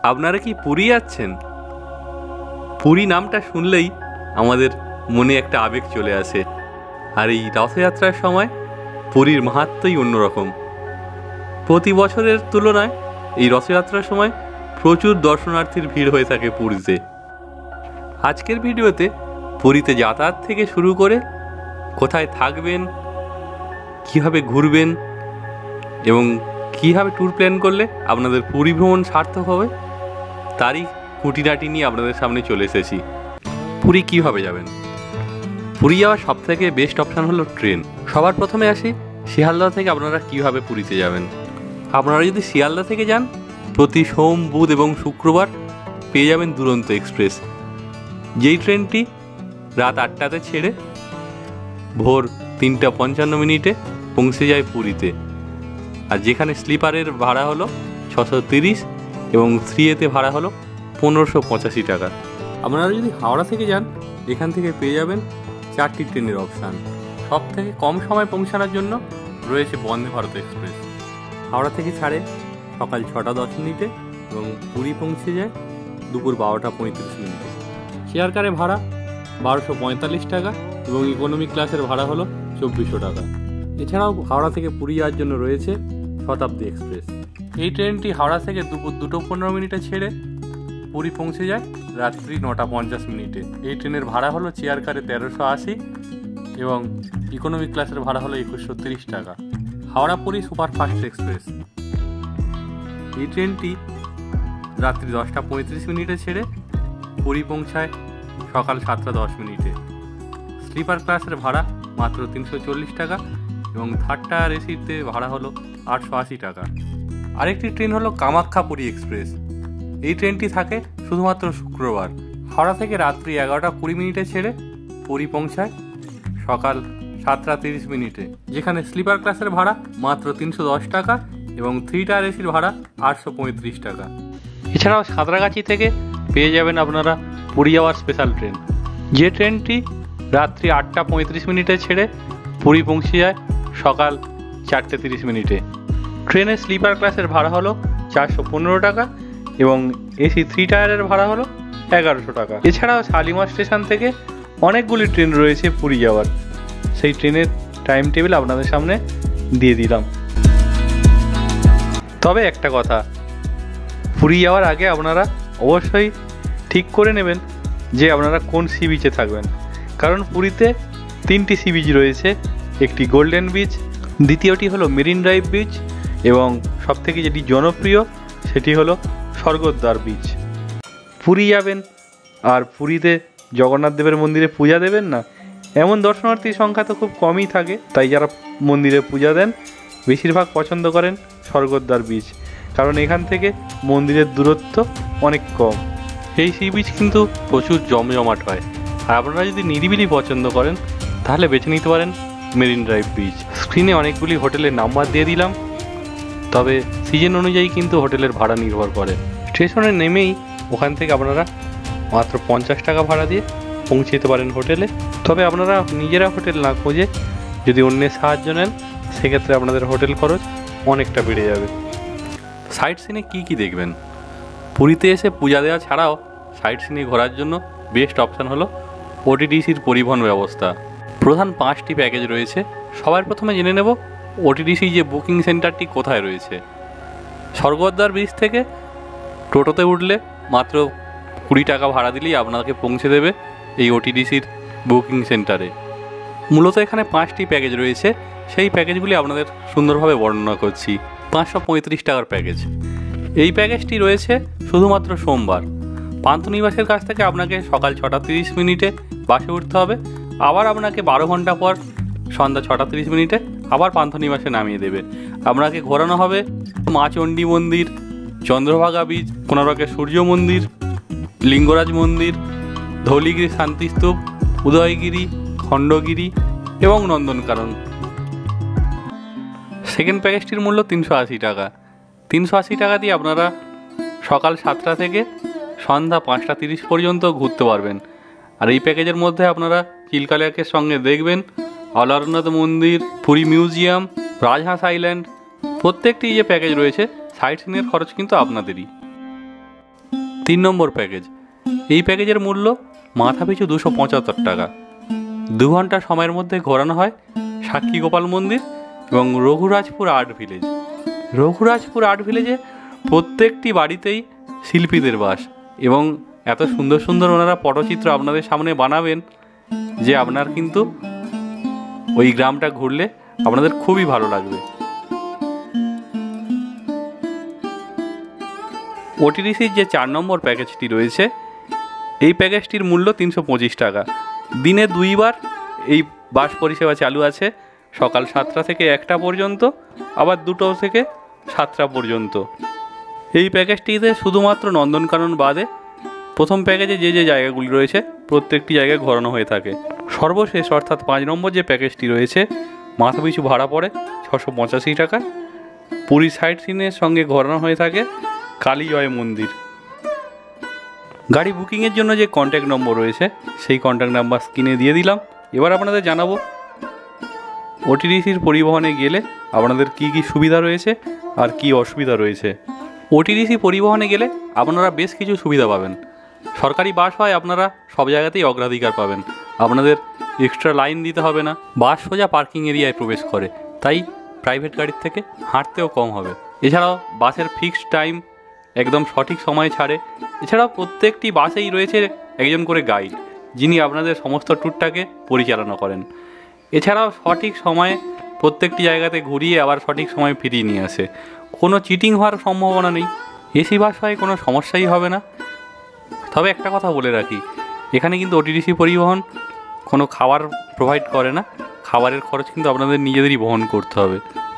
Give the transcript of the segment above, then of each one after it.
আপনারা কি পুরী যাচ্ছেন? পুরী নামটা শুনলেই আমাদের মনে একটা আবেগ চলে আসে। আর এই রথযাত্রার সময় পুরীর মাহাত্ম্যই অন্যরকম। প্রতি বছরের তুলনায় এই রথযাত্রার সময় প্রচুর দর্শনার্থীর ভিড় হয়ে থাকে পুরীতে। আজকের ভিডিওতে পুরীতে যাতায়াত থেকে শুরু করে কোথায় থাকবেন, কীভাবে ঘুরবেন এবং কীভাবে ট্যুর প্ল্যান করলে আপনাদের পুরী ভ্রমণ সার্থক হবে তারই খুঁটিনাটি নিয়ে আপনাদের সামনে চলে এসেছি। পুরী কীভাবে যাবেন? পুরী যাওয়ার সবথেকে বেস্ট অপশান হলো ট্রেন। সবার প্রথমে আসি শিয়ালদা থেকে আপনারা কীভাবে পুরীতে যাবেন। আপনারা যদি শিয়ালদা থেকে যান, প্রতি সোম, বুধ এবং শুক্রবার পেয়ে যাবেন দুরন্ত এক্সপ্রেস, যেই ট্রেনটি রাত 8টাতে ছেড়ে ভোর 3:55 পৌঁছে যায় পুরীতে। আর যেখানে স্লিপারের ভাড়া হলো 630 এবং 3A-তে ভাড়া হলো 1585 টাকা। আপনারা যদি হাওড়া থেকে যান, এখান থেকে পেয়ে যাবেন 4টি ট্রেনের অপশান। সব থেকে কম সময় পৌঁছানোর জন্য রয়েছে বন্দে ভারত এক্সপ্রেস। হাওড়া থেকে ছাড়ে সকাল 6:10 এবং পুরী পৌঁছে যায় দুপুর 12:35। চেয়ার কারে ভাড়া 1245 টাকা এবং ইকোনমি ক্লাসের ভাড়া হলো 2400 টাকা। এছাড়াও হাওড়া থেকে পুরী যাওয়ার জন্য রয়েছে শতাব্দী এক্সপ্রেস। এই ট্রেনটি হাওড়া থেকে দুপুর 2:15 ছেড়ে পুরী পৌঁছে যায় রাত্রি 9:50। এই ট্রেনের ভাড়া হলো চেয়ার কারে 1380 এবং ইকোনমি ক্লাসের ভাড়া হলো 2130 টাকা। হাওড়া পুরী সুপারফাস্ট এক্সপ্রেস, এই ট্রেনটি রাত্রি 10:35 ছেড়ে পুরী পৌঁছায় সকাল 7:10। স্লিপার ক্লাসের ভাড়া মাত্র 340 টাকা এবং থার্ড টায়ার এসিতে ভাড়া হলো 880 টাকা। আরেকটি ট্রেন হলো কামাখ্যা পুরী এক্সপ্রেস। এই ট্রেনটি থাকে শুধুমাত্র শুক্রবার। হাওড়া থেকে রাত্রি 11:20 ছেড়ে পুরী পৌঁছায় সকাল 7:30, যেখানে স্লিপার ক্লাসের ভাড়া মাত্র 310 টাকা এবং 3 টায়ার এসির ভাড়া 835 টাকা। এছাড়াও সাঁতরাগাছি থেকে পেয়ে যাবেন আপনারা পুরী যাওয়ার স্পেশাল ট্রেন, যে ট্রেনটি রাত্রি 8:35 ছেড়ে পুরী পৌঁছে যায় সকাল 4:30। ট্রেনের স্লিপার ক্লাসের ভাড়া হলো 415 টাকা এবং এসি 3 টায়ারের ভাড়া হলো 1100 টাকা। এছাড়াও শালিমার স্টেশন থেকে অনেকগুলি ট্রেন রয়েছে পুরী যাওয়ার, সেই ট্রেনের টাইম টেবিল আপনাদের সামনে দিয়ে দিলাম। তবে একটা কথা, পুরী যাওয়ার আগে আপনারা অবশ্যই ঠিক করে নেবেন যে আপনারা কোন সি বিচে থাকবেন, কারণ পুরীতে 3টি সি বিচ রয়েছে। একটি গোল্ডেন বিচ, দ্বিতীয়টি হলো মেরিন ড্রাইভ বিচ এবং সবথেকে যেটি জনপ্রিয় সেটি হলো স্বর্গদ্বার বিচ। পুরী যাবেন আর পুরীতে জগন্নাথ দেবের মন্দিরে পূজা দেবেন না, এমন দর্শনার্থীর সংখ্যা তো খুব কমই থাকে। তাই যারা মন্দিরে পূজা দেন বেশিরভাগ পছন্দ করেন স্বর্গদ্বার বিচ, কারণ এখান থেকে মন্দিরের দূরত্ব অনেক কম। এই সি বিচ কিন্তু প্রচুর জমজমাট হয়। আর আপনারা যদি নিরিবিলি পছন্দ করেন তাহলে বেছে নিতে পারেন মেরিন ড্রাইভ বিচ। স্ক্রিনে অনেকগুলি হোটেলের নাম্বার দিয়ে দিলাম, তবে সিজন অনুযায়ী কিন্তু হোটেলের ভাড়া নির্ভর করে। স্টেশনে নেমেই ওখান থেকে আপনারা মাত্র 50 টাকা ভাড়া দিয়ে পৌঁছে যেতে পারেন হোটেলে। তবে আপনারা নিজেরা হোটেল না খুঁজে যদি অন্যের সাহায্য নেন, সেক্ষেত্রে আপনাদের হোটেল খরচ অনেকটা বেড়ে যাবে। সাইট সিনে কী দেখবেন? পুরীতে এসে পূজা দেওয়া ছাড়াও সাইট সিনে ঘোরার জন্য বেস্ট অপশান হলো ওটিডিসির পরিবহন ব্যবস্থা। প্রধান 5টি প্যাকেজ রয়েছে। সবার প্রথমে জেনে নেব ওটিডিসি যে বুকিং সেন্টারটি কোথায় রয়েছে। স্বর্গদ্বার ব্রিজ থেকে টোটোতে উঠলে মাত্র 20 টাকা ভাড়া দিলেই আপনাকে পৌঁছে দেবে এই ওটিডিসির বুকিং সেন্টারে। মূলত এখানে 5টি প্যাকেজ রয়েছে, সেই প্যাকেজগুলি আপনাদের সুন্দরভাবে বর্ণনা করছি। 535 টাকার প্যাকেজ, এই প্যাকেজটি রয়েছে শুধুমাত্র সোমবার। পান্থনিবাসের কাছ থেকে আপনাকে সকাল 6:30 বাসে উঠতে হবে, আবার আপনাকে 12 ঘন্টা পর সন্ধ্যা 6:30 আবার পান্থনিবাসে নামিয়ে দেবে। আপনাকে ঘোরানো হবে মা চণ্ডী মন্দির, চন্দ্রভাগা বীচ, কোনারকের সূর্য মন্দির, লিঙ্গরাজ মন্দির, ধৌলিগিরি শান্তিস্তূপ, উদয়গিরি, খণ্ডগিরি এবং নন্দনকানন। সেকেন্ড প্যাকেজটির মূল্য 380 টাকা। 380 টাকা দিয়ে আপনারা সকাল 7টা থেকে সন্ধ্যা 5:30 পর্যন্ত ঘুরতে পারবেন। আর এই প্যাকেজের মধ্যে আপনারা চিল্কা লেকের সঙ্গে দেখবেন অলারনাথ মন্দির, পুরী মিউজিয়াম, রাজহাঁস আইল্যান্ড। প্রত্যেকটি যে প্যাকেজ রয়েছে সাইট সিনের খরচ কিন্তু আপনাদেরই। 3 নম্বর প্যাকেজ। এই প্যাকেজের মূল্য মাথাপিছু 275 টাকা। 2 ঘন্টা সময়ের মধ্যে ঘোরানো হয় সাক্ষী গোপাল মন্দির এবং Raghurajpur art village. Raghurajpur art ভিলেজে প্রত্যেকটি বাড়িতেই শিল্পীদের বাস এবং এত সুন্দর সুন্দর ওনারা পটচিত্র আপনাদের সামনে বানাবেন যে আপনার কিন্তু ওই গ্রামটা ঘুরলে আপনাদের খুবই ভালো লাগবে। ওটিডিসির যে 4 নম্বর প্যাকেজটি রয়েছে, এই প্যাকেজটির মূল্য 325 টাকা। দিনে 2 বার এই বাস পরিষেবা চালু আছে, সকাল 7টা থেকে 1টা পর্যন্ত, আবার 2টো থেকে 7টা পর্যন্ত। এই প্যাকেজটিতে শুধুমাত্র নন্দনকানন বাদে প্রথম প্যাকেজে যে যে জায়গাগুলি রয়েছে প্রত্যেকটি জায়গায় ঘোরানো হয়ে থাকে। সর্বশেষ অর্থাৎ 5 নম্বর যে প্যাকেজটি রয়েছে, মাথাপিছু ভাড়া পড়ে 685 টাকা। পুরী সাইট সিনের সঙ্গে ঘোরানো হয়ে থাকে কালীজয় মন্দির। গাড়ি বুকিংয়ের জন্য যে কন্ট্যাক্ট নম্বর রয়েছে সেই কন্ট্যাক্ট নাম্বার স্ক্রিনে দিয়ে দিলাম। এবার আপনাদের জানাবো ওটিডিসির পরিবহনে গেলে আপনাদের কি কি সুবিধা রয়েছে আর কি অসুবিধা রয়েছে। ওটিডিসি পরিবহনে গেলে আপনারা বেশ কিছু সুবিধা পাবেন। সরকারি বাস হয়, আপনারা সব জায়গাতেই অগ্রাধিকার পাবেন, আপনাদের এক্সট্রা লাইন দিতে হবে না। বাস সোজা পার্কিং এরিয়ায় প্রবেশ করে, তাই প্রাইভেট গাড়ির থেকে হাঁটতেও কম হবে। এছাড়াও বাসের ফিক্সড টাইম একদম সঠিক সময়ে ছাড়ে। এছাড়াও প্রত্যেকটি বাসেই রয়েছে একজন করে গাইড, যিনি আপনাদের সমস্ত ট্যুরটাকে পরিচালনা করেন। এছাড়াও সঠিক সময়ে প্রত্যেকটি জায়গাতে ঘুরিয়ে আবার সঠিক সময়ে ফিরিয়ে নিয়ে আসে। কোনো চিটিং হওয়ার সম্ভাবনা নেই। এসি বাস হয়, কোনো সমস্যাই হবে না। তবে একটা কথা বলে রাখি, এখানে কিন্তু ওটিডিসি পরিবহন কোনো খাবার প্রোভাইড করে না, খাবারের খরচ কিন্তু আপনাদের নিজেদেরই বহন করতে হবে।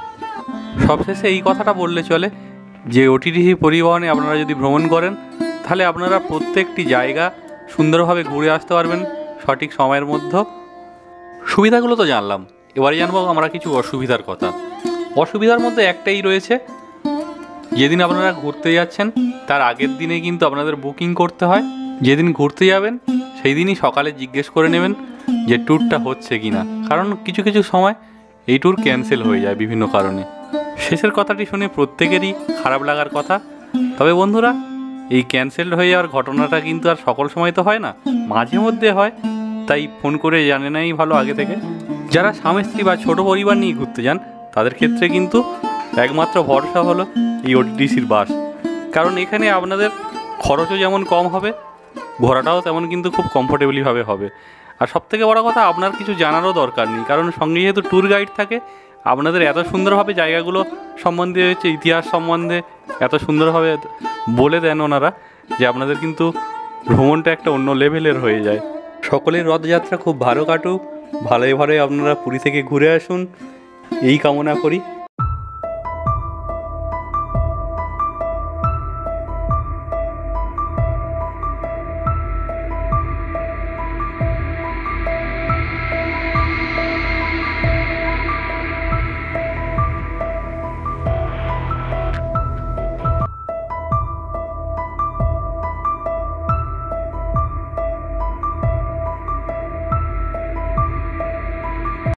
সবশেষে এই কথাটা বললে চলে যে ওটিডিসি পরিবহনে আপনারা যদি ভ্রমণ করেন তাহলে আপনারা প্রত্যেকটি জায়গা সুন্দরভাবে ঘুরে আসতে পারবেন সঠিক সময়ের মধ্যে। সুবিধাগুলো তো জানলাম, এবারে জানবো আমরা কিছু অসুবিধার কথা। অসুবিধার মধ্যে একটাই রয়েছে, যেদিন আপনারা ঘুরতে যাচ্ছেন তার আগের দিনে কিন্তু আপনাদের বুকিং করতে হয়। যেদিন ঘুরতে যাবেন সেই দিনই সকালে জিজ্ঞেস করে নেবেন যে ট্যুরটা হচ্ছে কি না, কারণ কিছু কিছু সময় এই ট্যুর ক্যান্সেল হয়ে যায় বিভিন্ন কারণে। শেষের কথাটি শুনে প্রত্যেকেরই খারাপ লাগার কথা। তবে বন্ধুরা, এই ক্যান্সেল হয়ে যাওয়ার ঘটনাটা কিন্তু আর সকল সময় তো হয় না, মাঝে মধ্যে হয়, তাই ফোন করে জানে নাই ভালো আগে থেকে। যারা স্বামী স্ত্রী বা ছোটো পরিবার নিয়ে ঘুরতে যান তাদের ক্ষেত্রে কিন্তু একমাত্র ভরসা হলো এই ওটিডিসির বাস, কারণ এখানে আপনাদের খরচও যেমন কম হবে, ঘোরাটাও তেমন কিন্তু খুব কমফোর্টেবলিভাবে হবে। আর সবথেকে বড় কথা, আপনার কিছু জানারও দরকার নেই, কারণ সঙ্গে যেহেতু ট্যুর গাইড থাকে, আপনাদের এত সুন্দরভাবে জায়গাগুলো সম্বন্ধে হচ্ছে ইতিহাস সম্বন্ধে এত সুন্দরভাবে বলে দেন ওনারা যে আপনাদের কিন্তু ভ্রমণটা একটা অন্য লেভেলের হয়ে যায়। সকলের রথযাত্রা খুব ভালো কাটুক, ভালোই ভালোই আপনারা পুরী থেকে ঘুরে আসুন, এই কামনা করি।